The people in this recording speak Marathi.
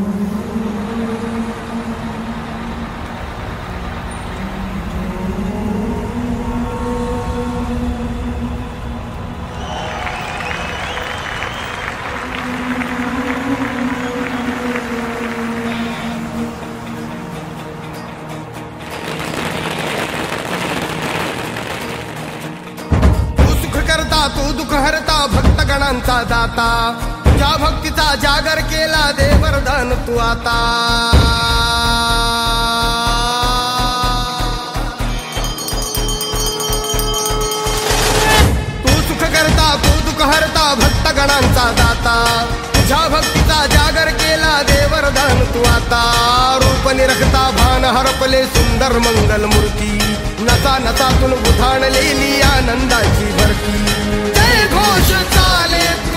तू दुःख हरता भक्तगणांचा दाता, तुझ्या भक्तीचा जागर केला दे वरदान तू आता। तू सुख करता तू दुःख हरता भक्तगणांचा दाता, तुझ्या भक्तीचा जागर केला दे वरदान तू आता। रूप निरखता भान हरपले सुंदर मंगल मूर्ती, नसा नसातून उधाणलेली आनंदाची भरती। जय घोष चाले